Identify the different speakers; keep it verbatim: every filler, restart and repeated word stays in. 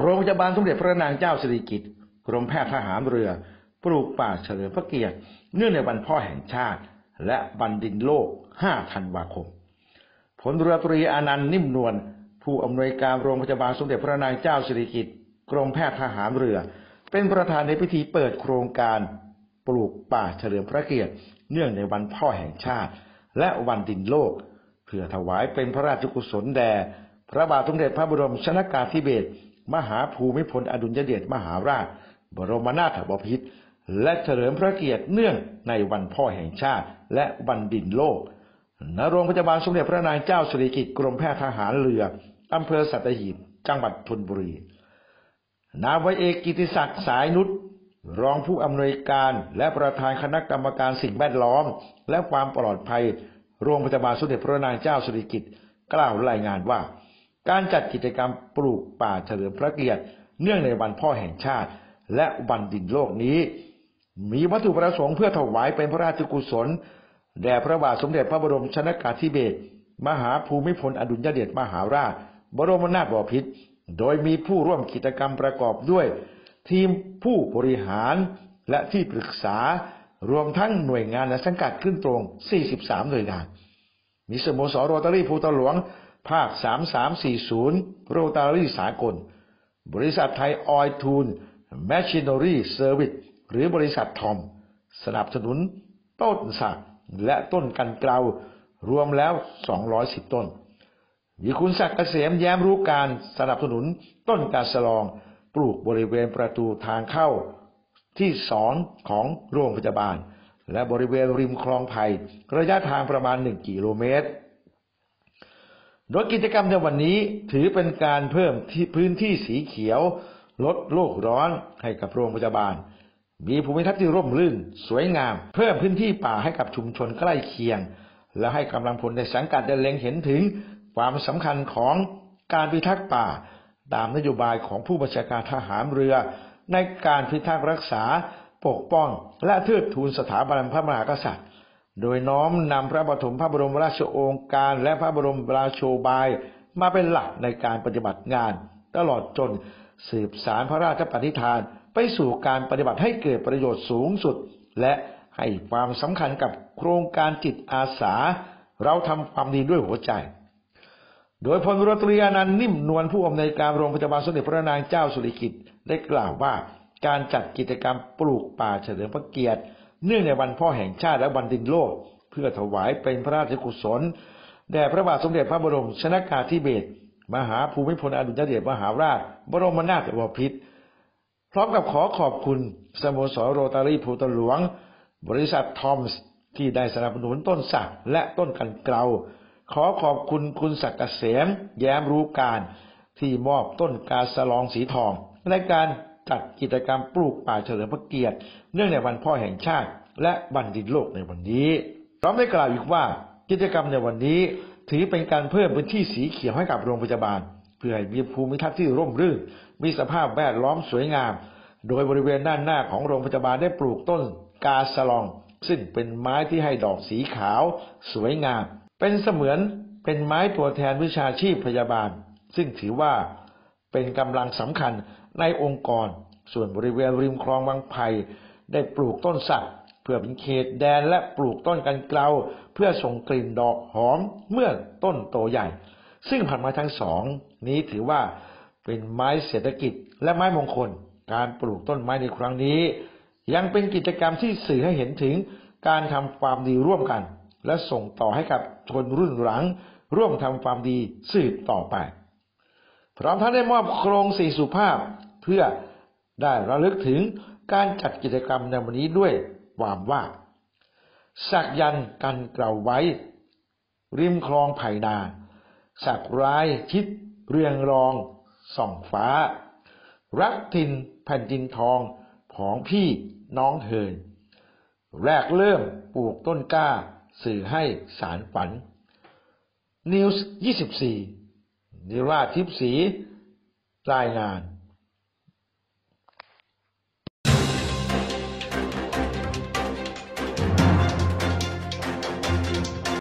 Speaker 1: รงพยาบาลสมเด็จพระนางเจ้าสิริกิติ์กรมแพทย์ทหารเรือปลูกป่าเฉลิมพระเกียรติเนื่องในวันพ่อแห่งชาติและวันดินโลกห้าธันวาคมพลเรือตรีอานันต์นิ่มนวลผู้อำนวยการโรงพยาบาลสมเด็จพระนางเจ้าสิริกิติ์กรมแพทย์ทหารเรือเป็นประธานในพิธีเปิดโครงการปลูกป่าเฉลิมพระเกียรติเนื่องในวันพ่อแห่งชาติและวันดินโลกเพื่อถวายเป็นพระราชกุศลแด่พระบาทสมเด็จพระบรมชนกาธิเบศรมหาภูมิพลอดุลยเดชมหาราชบรมนาถบพิตรและเฉลิมพระเกียรติเนื่องในวันพ่อแห่งชาติและวันดินโลกณโรงพยาบาลสมเด็จพระนางเจ้าสิริกิติ์กรมแพทย์ทหารเรืออำเภอสัตหีบจังหวัดชลบุรีนาวาเอกกิติศักดิ์สายนุชรองผู้อำนวยการและประธานคณะกรรมการสิ่งแวดล้อมและความปลอดภัยโรงพยาบาลสมเด็จพระนางเจ้าสิริกิติ์กล่าวรายงานว่าการจัดกิจกรรมปลูกป่าเฉลิมพระเกียรติเนื่องในวันพ่อแห่งชาติและวันดินโลกนี้มีวัตถุประสงค์เพื่อถวายเป็นพระราชกุศลแด่พระบาทสมเด็จพระบรมชนกาธิเบศรมหาภูมิพลอดุลยเดชมหาราชบรมนาถบพิตรโดยมีผู้ร่วมกิจกรรมประกอบด้วยทีมผู้บริหารและที่ปรึกษารวมทั้งหน่วยงานและสังกัดขึ้นตรงสี่สิบสามหน่วยงานมีสโมสรโรตารี่ภูตะหลวงภาคสามสามสี่ศูนย์โรตารี่สากลบริษัทไทยออยล์ทูลแมชชีนอรี่เซอร์วิสหรือบริษัททอมสนับสนุนต้นสักและต้นกันเกลารวมแล้วสองร้อยสิบต้นมีคุณศักดิ์เกษมแย้มรู้การสนับสนุนต้นกาสะลองปลูกบริเวณประตูทางเข้าที่สองของโรงพยาบาลและบริเวณริมคลองไผ่ระยะทางประมาณหนึ่งกิโลเมตรโดยกิจกรรมในวันนี้ถือเป็นการเพิ่มที่พื้นที่สีเขียวลดโลกร้อนให้กับโรงพยาบาลมีภูมิทัศน์ที่ร่มรื่นสวยงามเพิ่มพื้นที่ป่าให้กับชุมชนใกล้เคียงและให้กำลังพลในสังกัดได้เล็งเห็นถึงความสำคัญของการพิทักษ์ป่าตามนโยบายของผู้บัญชาการทหารเรือในการพิทักษ์รักษาปกป้องและเทิดทูนสถาบันพระมหากษัตริย์โดยน้อมนำพระปฐมพระบรมราชโองการและพระบรมราโชบายมาเป็นหลักในการปฏิบัติงานตลอดจนสืบสานพระราชปณิธานไปสู่การปฏิบัติให้เกิดประโยชน์สูงสุดและให้ความสำคัญกับโครงการจิตอาสาเราทำความดีด้วยหัวใจโดยพลเรือตรีอานันต์นิ่มนวลผู้อำนวยการโรงพยาบาลสมเด็จพระนางเจ้าสิริกิติ์ได้กล่าวว่าการจัดกิจกรรมปลูกป่าเฉลิมพระเกียรติเนื่องในวันพ่อแห่งชาติและวันดินโลกเพื่อถวายเป็นพระราชกุศลแด่พระบาทสมเด็จพระบรมชนกาธิเบศรมหาภูมิพลอดุลยเดชมหาราชบรมนาถบพิตรพร้อมกับขอขอบคุณสโมสรโรตารี่ภูตะหลวงบริษัททอมส์ที่ได้สนับสนุนต้นสักและต้นกันเกลาขอขอบคุณคุณศักดิ์เกษมแย้มรู้การที่มอบต้นกาสะลองสีทองในการจัดกิจกรรมปลูกป่าเฉลิมพระเกียรติเนื่องในวันพ่อแห่งชาติและวันดินโลกในวันนี้พร้อมได้กล่าวอีกว่ากิจกรรมในวันนี้ถือเป็นการเพิ่มพื้นที่สีเขียวให้กับโรงพยาบาลเพื่อให้มีภูมิทัศน์ที่ร่มรื่นมีสภาพแวดล้อมสวยงามโดยบริเวณด้านหน้าของโรงพยาบาลได้ปลูกต้นกาสะลองซึ่งเป็นไม้ที่ให้ดอกสีขาวสวยงามเป็นเสมือนเป็นไม้ตัวแทนวิชาชีพพยาบาลซึ่งถือว่าเป็นกำลังสำคัญในองค์กรส่วนบริเวณริมคลองบางไผ่ได้ปลูกต้นสักเพื่อเป็นเขตแดนและปลูกต้นกันเกลาเพื่อส่งกลิ่นดอกหอมเมื่อต้นโตใหญ่ซึ่งพันไม้ทั้งสองนี้ถือว่าเป็นไม้เศรษฐกิจและไม้มงคลการปลูกต้นไม้ในครั้งนี้ยังเป็นกิจกรรมที่สื่อให้เห็นถึงการทำความดีร่วมกันและส่งต่อให้กับคนรุ่นหลังร่วมทำความดีสืบต่อไปพร้อมทั้งได้มอบโครงสี่สุภาพเพื่อได้ระลึกถึงการจัดกิจกรรมในวันนี้ด้วยความว่าสักยันต์กันเกลาไว้ริมคลองไผ่นาสักร้ายชิดเรืองรองส่องฟ้ารักถิ่นแผ่นดินทองของพี่น้องเธอแรกเริ่มปลูกต้นกล้าสื่อให้สารฝันนิวส์ยี่สิบสี่นิราธิปศรีรายงาน